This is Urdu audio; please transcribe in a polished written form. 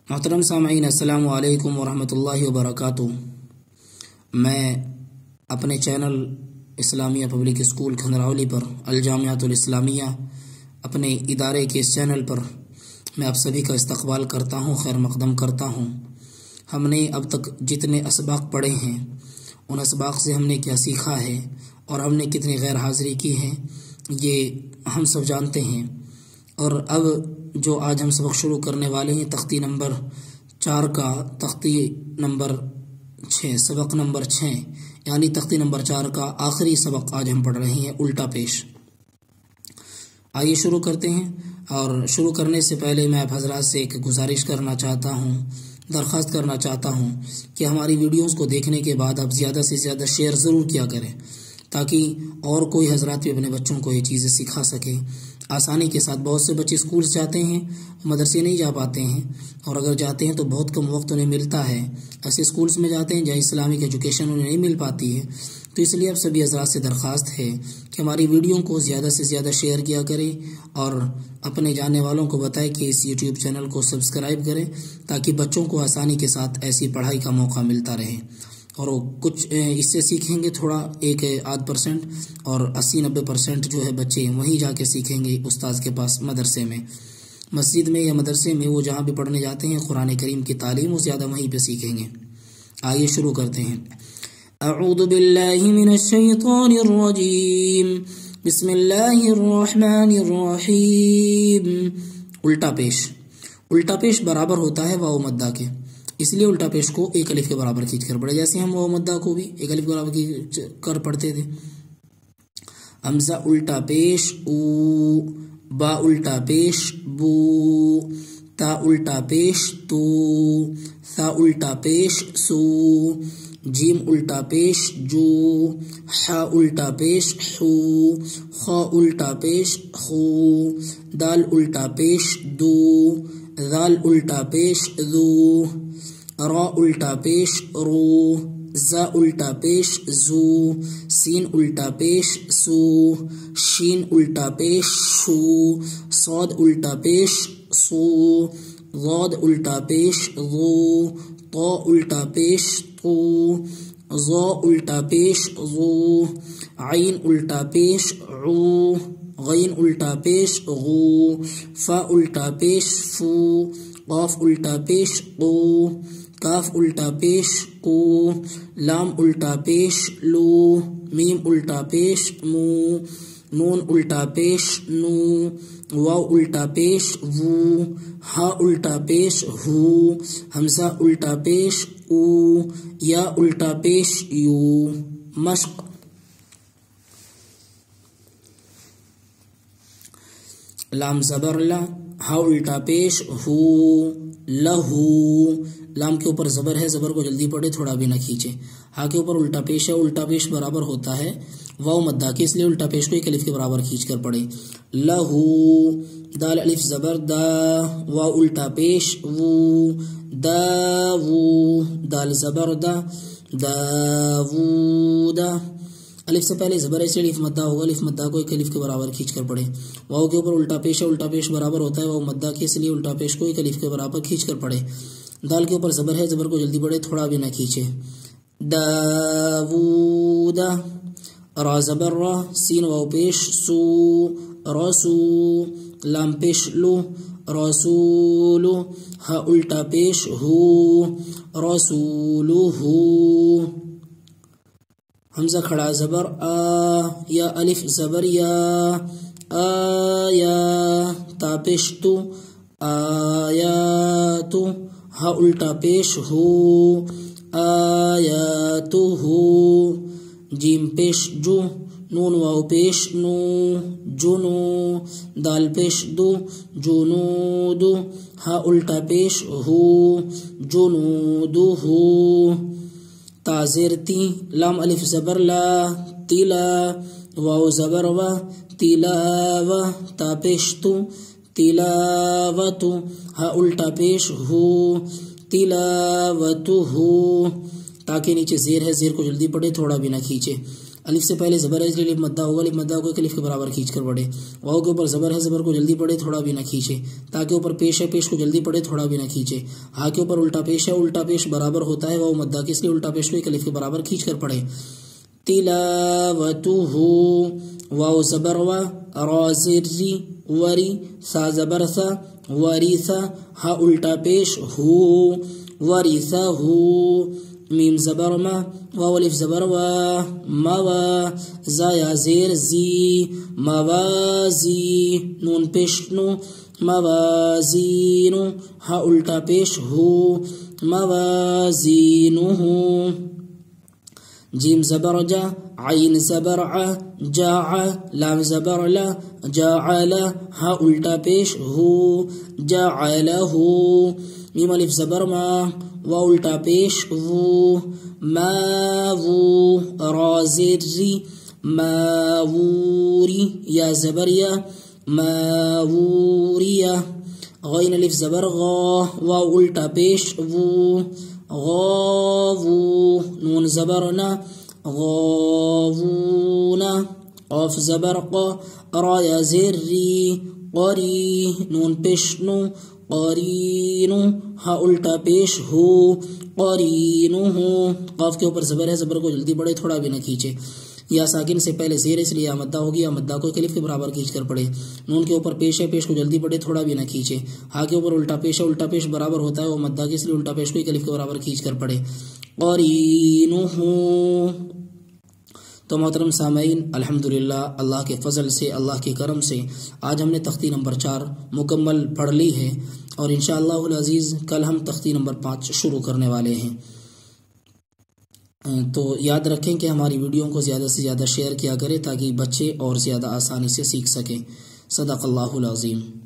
محترم سامعین، السلام علیکم ورحمۃ اللہ وبرکاتہ۔ میں اپنے channel Islamia public school Khandrawali پر الجامعۃ الاسلامیہ اپنے ادارے کے اس چینل پر میں آپ سبھی کا استقبال کرتا ہوں، خیر مقدم کرتا ہوں۔ ہم نے اب تک جتنے اسباق پڑھے ہیں ان اسباق سے ہم نے کیا سیکھا ہے اور ہم نے کتنی غیر حاضری کی ہے یہ ہم سب جانتے ہیں۔ اور اب جو آج ہم سبق شروع کرنے والے ہیں تختی نمبر 4 کا سبق نمبر 6 یعنی تختی نمبر 4 کا آخری سبق آج ہم پڑھ رہے ہیں، الٹا پیش۔ آئیے شروع کرتے ہیں، اور شروع کرنے سے پہلے میں آپ حضرات سے ایک گزارش کرنا چاہتا ہوں، درخواست کرنا چاہتا ہوں کہ ہماری ویڈیوز کو دیکھنے کے بعد آپ زیادہ سے زیادہ شیئر ضرور کیا کریں تاکہ اور کوئی حضرات بھی اپنے بچوں کو یہ چیزیں سکھا سکیں آسانی کے ساتھ۔ بہت سے بچے اسکولز جاتے ہیں، مدرسے نہیں جا پاتے ہیں، اور اگر جاتے ہیں تو بہت کم وقت انہیں ملتا ہے۔ ایسے اسکولز میں جاتے ہیں جہاں اسلامک ایجوکیشن انہیں نہیں مل پاتی ہے، تو اس لیے اب سبھی حضرات سے درخواست ہے کہ ہماری ویڈیو کو زیادہ سے زیادہ شیئر کیا کریں اور اپنے جاننے والوں کو بتائیں کہ اس یوٹیوب چینل کو سبسکرائب کریں تاکہ بچوں کو آسانی کے ساتھ ایسی پڑھائی کا موقع ملتا رہے، اور وہ کچھ اس سے سیکھیں گے تھوڑا 1-8% اور 80-90% جو ہے بچے وہیں جا کے سیکھیں گے استاذ کے پاس، مدرسے میں، مسجد میں یا مدرسے میں، وہ جہاں بھی پڑھنے جاتے ہیں قرآن کریم کی تعلیم وہ زیادہ وہیں پہ سیکھیں گے۔ آئیے شروع کرتے ہیں۔ اعوذ باللہ من الشیطان الرجیم، بسم اللہ الرحمن الرحیم۔ الٹا پیش برابر ہوتا ہے واو مدہ کے، اس لیے الٹا پیش کو ایک الف کے برابر کھینچ کر پڑھے، جیسے ہم واو مدہ کو بھی ایک الف کے برابر کھینچ کر پڑھتے تھے۔ حمزہ الٹا پیش او، با الٹا پیش بو، تا الٹا پیش تو، ثا الٹا پیش سو، جیم الٹا پیش جو، حا الٹا پیش حو، خا الٹا پیش خو، دال الٹا پیش دو، ذال الٹا پیش ذو، را الٹا پیش رو، زا الٹا پیش زو، سین الٹا پیش سو، شین الٹا پیش شو، صاد الٹا پیش سو، ضاد الٹا پیش ضو، طا الٹا پیش طو، ظا الٹا پیش ظو، عین الٹا پیش عو، غین الٹا پیش غو، فا الٹا پیش فو، قاف الٹا پیش قو، کاف الٹا پیش کو، لام الٹا پیش لو، میم الٹا پیش مو، نون الٹا پیش نو، واو الٹا پیش وو، ہا الٹا پیش ہو، حمزہ الٹا پیش او، یا الٹا پیش یو۔ مشق۔ لام زبر لا، ہا الٹا پیش ہو، لہو، لام کے اوپر زبر ہے، زبر کو جلدی پڑھے، تھوڑا بھی نہ کھینچے۔ ہا کے اوپر الٹا پیش ہے، الٹا پیش برابر ہوتا ہے واو مدہ کے، اس لیے الٹا پیش کو ایک الف کے برابر کھینچ کر پڑھے۔ لہو، دال الف زبر دا، واو الٹا پیش وو، دا وو، دال زبر دا، دا وو دا، الف سے پہلے زبر ہے، الف مدہ ہوگا، الف مدہ کو ایک الف کے برابر کھینچ کر پڑھے۔ واو کے اوپر الٹا پیش ہے، الٹا پیش برابر ہوتا ہے واو مدہ کے، اس لیے الٹا پیش کو ایک الف کے برابر کھینچ کر پڑھے۔ دال کے اوپر زبر ہے، زبر کو جلدی پڑھے، تھوڑا بھی نہ کھینچے۔ داوودا، را زبر را، سین واو پیش سو، رسو، لام پیش لو، رسولو، ہا الٹا پیش ہو، رسولو ہو، حمزہ کھڑا زبر آ، یا الف زبر یا، آیا، تا پیش تو، آیاتو، ہا الٹا پیش ہو، آیاتو ہو، جیم پیش جو، نون واو پیش نو، جنو، دال پیش دو، جنودو، ہا الٹا پیش ہو، جنودو ہو، تا زیر تی، لام الف زبر لا، تلا، واو زبر و، تلاو، تا پیش تو، تلاوتو، ہا الٹا پیش ہو، تلاوتو ہو، تا کے نیچے زیر ہے، زیر کو جلدی پڑھے، تھوڑا بھی نہ کھینچے۔ الف سے پہلے زبر ہے اس لیے الف مدہ ہوگا، الف مدہ کو الف کے برابر کھینچ کر پڑھے، واؤ کے اوپر زبر ہے زبر کو جلدی پڑھے تھوڑا بھی نہ کھینچے، تا کے اوپر پیش ہے پیش کو جلدی پڑھے تھوڑا بھی نہ کھینچے، ہا کے اوپر الٹا پیش ہے الٹا پیش برابر ہوتا ہے واؤ مدہ کے اس لیے الٹا پیش کو ایک الف کے برابر کھینچ کر پڑھے۔ تلاوتہ واو زبر و را زری وری سا زبر سا وریثا ہا الٹا پیش ہو وریثا ہو، میم زبر ما واو الف زبر و موا زا یا زیر زی موازی نون پیش نو موازینو ہا الٹا پیش ہو موازینو، جیم زبر جا عین زبر ع جاع لام زبر لا جاعل ہا الٹا پیش ہو جاعلہ، میم الف زبر ما واو الٹا پیش وو ما وو را زری ماووری یا زبر یا ماووریا، غین الف زبر غا واو الٹا پیش وو غاوو، نون زبر نا غاوونا، قاف زبر قا را یا زری قری نون پیش نو قرینو ہا الٹا پیش ہو قرینو، قاف کے اوپر زبر ہے زبر کو جلدی پڑھے تھوڑا بھی نہ کھینچے، یا ساکن سے پہلے زیر اس لیے مدہ ہوگی، یا مدہ کو الف کے برابر کھینچ کر پڑھے، نون کے اوپر پیش ہے پیش کو جلدی پڑھے تھوڑا بھی نہ کھینچے، ہا کے اوپر الٹا پیش ہے الٹا پیش برابر ہوتا ہے وہ مدہ کے اس لیے الٹا پیش کو الف کے برابر کھینچ کر پڑھے قرینو۔ تو محترم سامعین الحمدللہ اللہ کے فضل سے اللہ کے کرم سے آج ہم نے تختی نمبر 4 مکمل پڑھ لی ہے، اور انشاءاللہ العزیز کل ہم تختی نمبر 5 شروع کرنے والے ہیں۔ تو یاد رکھیں کہ ہماری ویڈیو کو زیادہ سے زیادہ شیئر کیا کریں تاکہ بچے اور زیادہ آسانی سے سیکھ سکیں۔ صدق اللہ العظیم۔